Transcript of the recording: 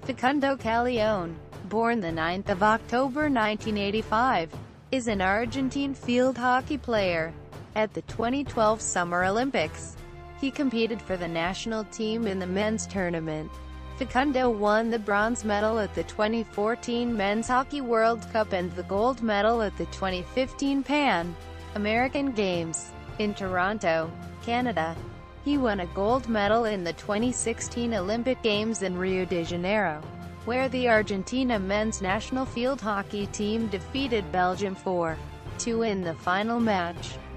Facundo Callioni, born the 9th of October 1985, is an Argentine field hockey player. At the 2012 Summer Olympics, he competed for the national team in the men's tournament. Facundo won the bronze medal at the 2014 Men's Hockey World Cup and the gold medal at the 2015 Pan American Games in Toronto, Canada. He won a gold medal in the 2016 Olympic Games in Rio de Janeiro, where the Argentina men's national field hockey team defeated Belgium 4-2 in the final match.